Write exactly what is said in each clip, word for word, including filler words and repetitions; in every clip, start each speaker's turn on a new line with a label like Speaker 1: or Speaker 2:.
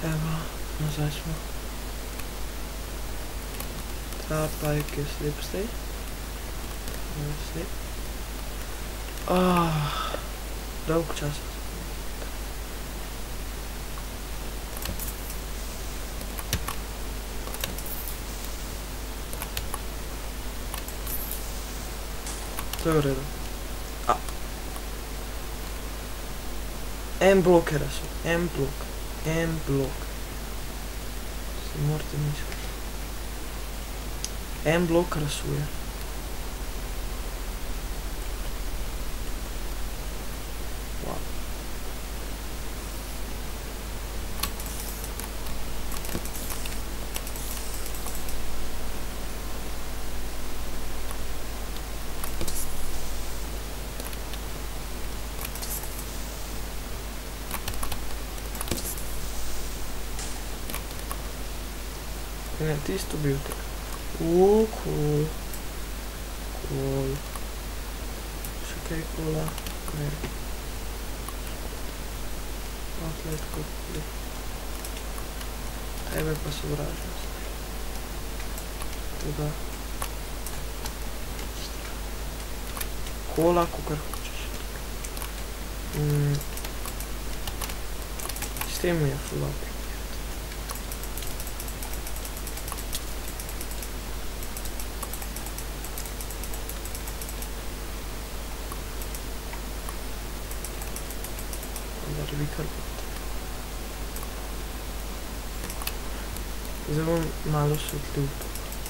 Speaker 1: Evo, nazaj smo. Ta bike je slip stay. Slip. Ah, dolg čas. To je v redu. A. En blok je rasul. En blok. En blok. Se morate misliti. En blok rasuje. Wow. Ne, ti isto bil tega. Uuu, cool. Cool. Še kaj coola? Ne. Outlet cookie. Tebe pa sovražam. Teda. Cola, kakor hočeš. Mm. S tem mi je full up. bi kar pot. Zdaj bom malo svetljiv to.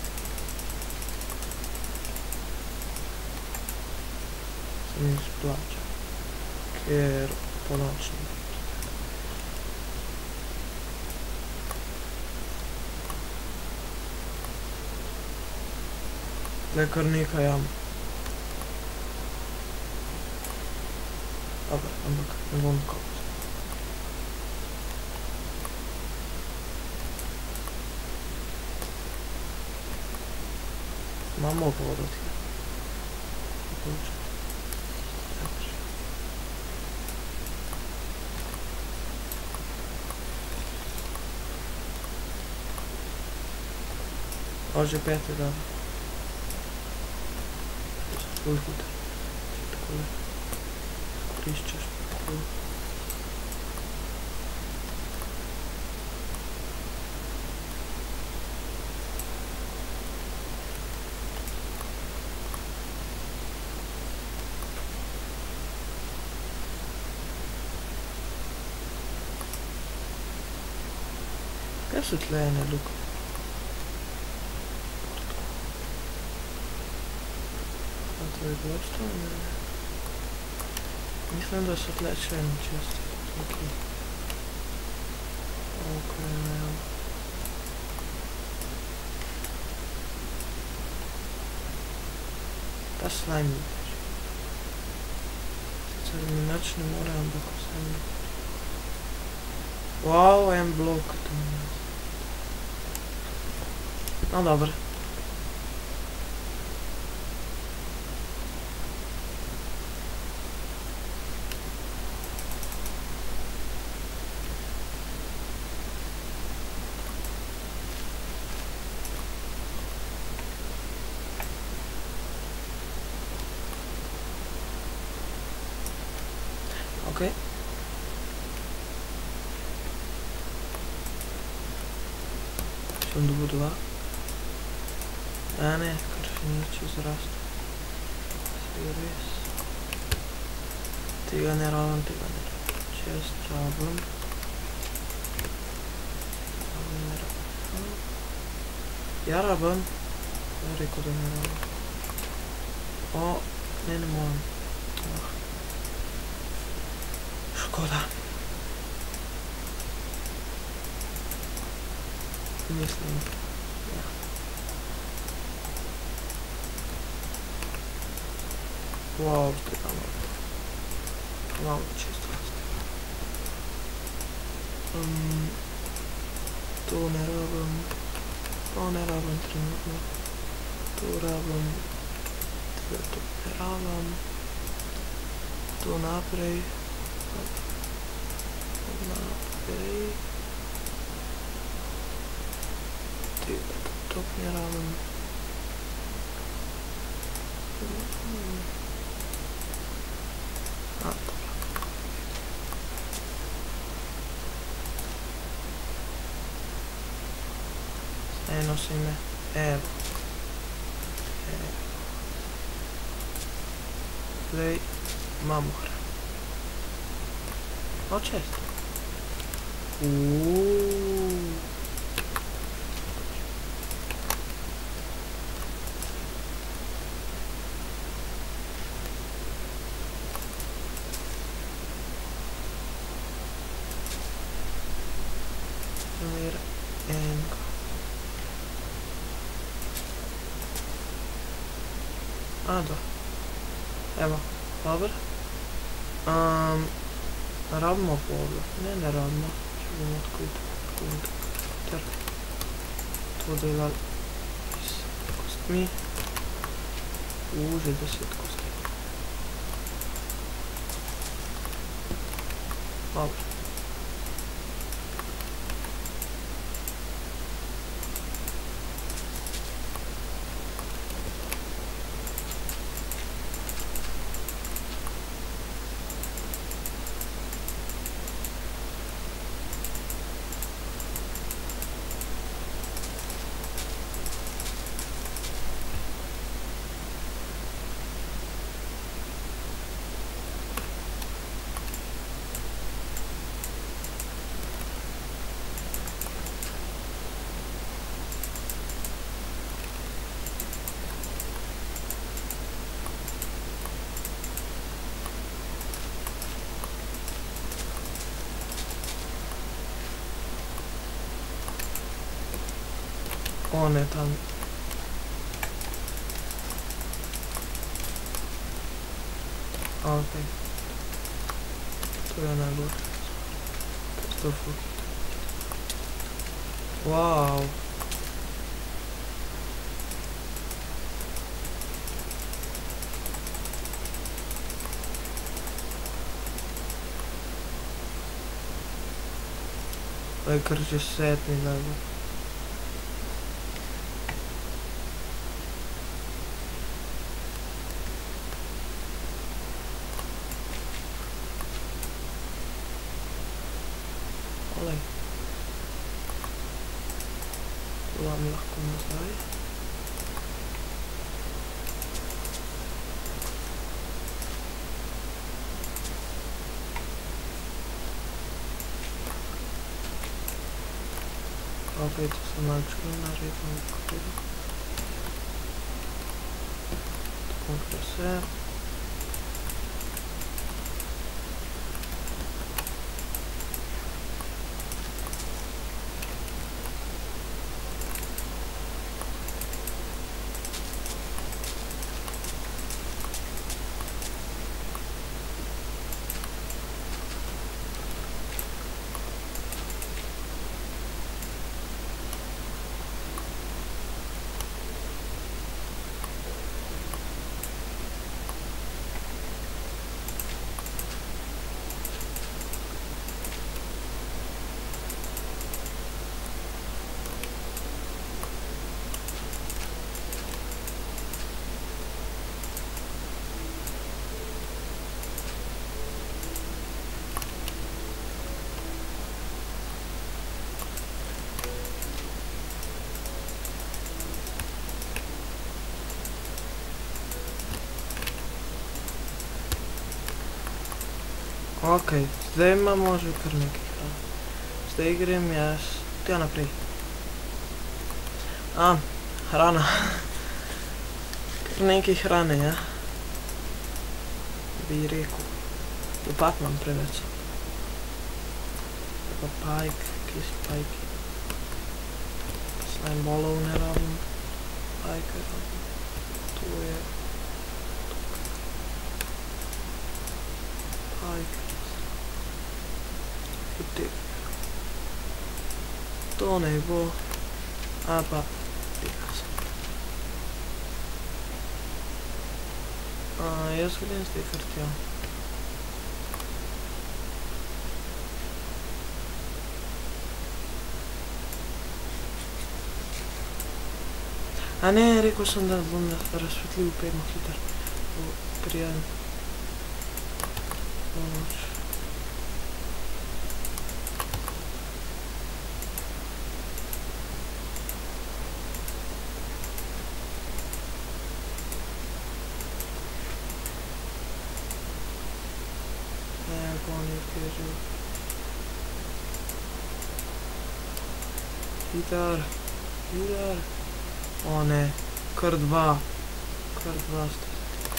Speaker 1: Se mi splača, ker ponočno. Tle kar nekaj jam. Dobar, ampak ne bom kopal. Imamo vodo tle. O, že peti dan. Ful hiter. Če takole koriščeš. Ful. Kaj so tle ene luke? A to je bilo što? Mislim, da so tle še ene česti. Tukaj. Ok, ne. Ta slime mi teži. Sicer mi nič ne more, ampak vse mi teži. Wow, en blok tu mi je. No, dobro. Ok. Sem dobil dva. A ne, kar še ni čez rastu. Vse res. Tega ne rabim, tega ne rabim. Čez rabim. Tega ne rabim. Ja rabim. Ja rekel, da ne rabim. O, ne, ne moram. Oh. Škoda. Mislim. Ja. Wow, tega malo. Malo čisto raztega. Um, to ne rabim. To ne rabim trenutno. To rabim. Tega to ne rabim. To naprej. Naprej. Ja rabam. A, dobro. Ne nosi me. Evo. Evo. Play mamora. O čest. Uuuu. Numero enko. A, da. Evo, dobro. Um, rabimo povlo. Ne, ne rabimo. Če bomo odkriti. Ter to delali s kostmi. U, že deset kosti. Dobro. On je tam. Okej. To je najgore. To je ful. Wow. To je kar že sedmi level. Olej. To vam lahko nazaj. Opet to sam načuo naredno kako. Tako se. Ok, zdaj imamo že kar nekaj hrane. Zdaj grem jaz tja naprej. A, hrana. Kar nekaj hrane, ja. Bi rekel. Lopat imam preveč. Pa pajk, kje so pajki? Slime-ballov ne rabim. Pajke rabim. Tu je. Pajke. To ne bo, a pa tega sem. A, jaz grem zdaj kar tja. A ne, rekel sem, da bom razsvetljiv pedno hiter. Prijaden. Pomoč. Hitar, hitar. O ne, kar dva, kar dva sta.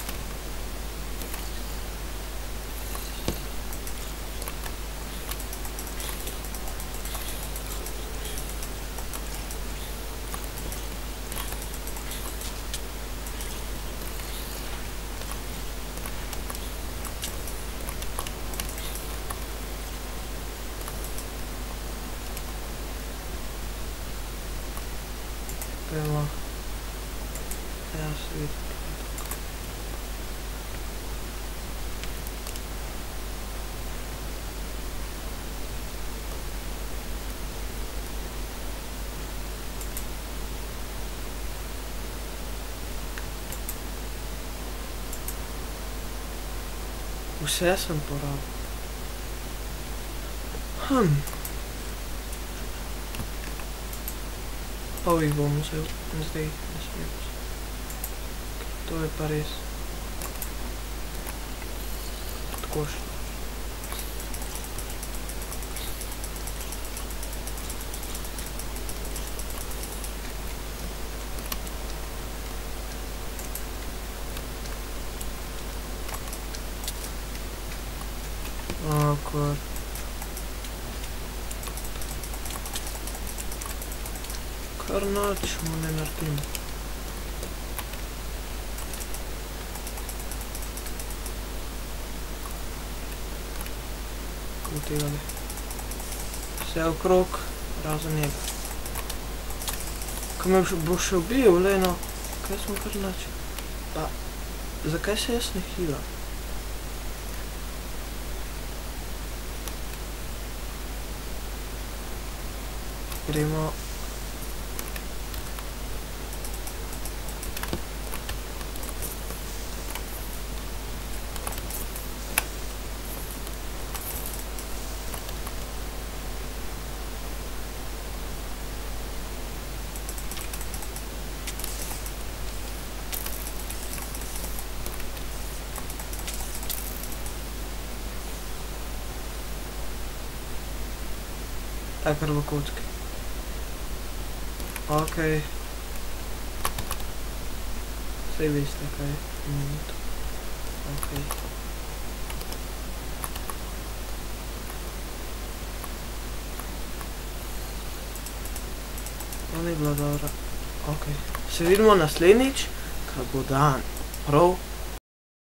Speaker 1: Prema. Ja se vidim. Vse sem porabil. Hm. Ovih bom vzel zdaj, ne smem. To je pa res. Tako šlo. Akor. Kar noč mu ne naredim. Kako tega ne. Vse okrog, razen njega. Ko me bo še ubil, lejno, kaj smo kar noč? Pa, zakaj se jaz ne hilam? Gremo. Kar v kocki. Okej. Saj veste, kaj je minuto. Okej. To ni bila dobra. Okej. Se vidimo naslednjič, ko bo dan. Prav?